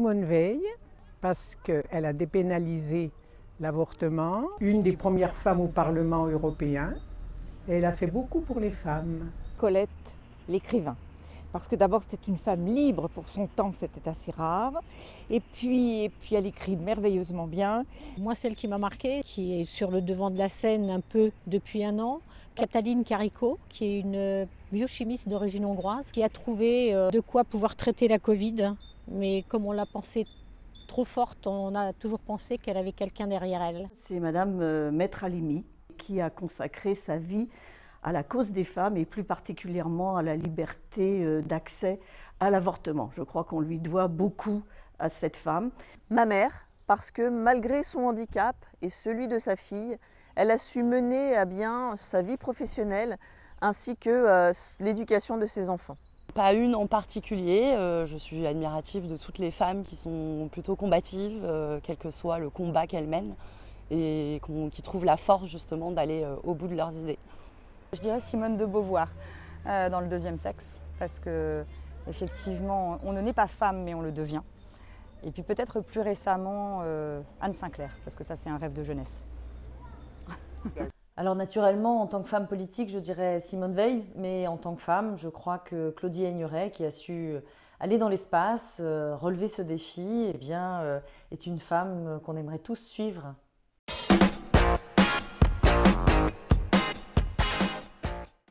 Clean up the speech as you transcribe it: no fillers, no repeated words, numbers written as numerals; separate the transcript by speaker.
Speaker 1: Simone Veil, parce qu'elle a dépénalisé l'avortement, une des premières femmes au Parlement européen, et elle a fait beaucoup pour les femmes.
Speaker 2: Colette, l'écrivain. Parce que d'abord c'était une femme libre, pour son temps c'était assez rare, et puis elle écrit merveilleusement bien.
Speaker 3: Moi, celle qui m'a marquée, qui est sur le devant de la scène un peu depuis un an, Katalin Karikó, qui est une biochimiste d'origine hongroise, qui a trouvé de quoi pouvoir traiter la Covid, mais comme on l'a pensé trop forte, on a toujours pensé qu'elle avait quelqu'un derrière elle.
Speaker 4: C'est Madame Maître Halimi qui a consacré sa vie à la cause des femmes et plus particulièrement à la liberté d'accès à l'avortement. Je crois qu'on lui doit beaucoup à cette femme.
Speaker 5: Ma mère, parce que malgré son handicap et celui de sa fille, elle a su mener à bien sa vie professionnelle ainsi que l'éducation de ses enfants.
Speaker 6: Pas une en particulier, je suis admirative de toutes les femmes qui sont plutôt combatives, quel que soit le combat qu'elles mènent, et qui trouvent la force justement d'aller au bout de leurs idées.
Speaker 7: Je dirais Simone de Beauvoir dans Le deuxième sexe, parce que effectivement, on ne naît pas femme, mais on le devient. Et puis peut-être plus récemment Anne Sinclair, parce que ça c'est un rêve de jeunesse.
Speaker 8: Alors naturellement, en tant que femme politique, je dirais Simone Veil, mais en tant que femme, je crois que Claudie Aigneret, qui a su aller dans l'espace, relever ce défi, eh bien, est une femme qu'on aimerait tous suivre.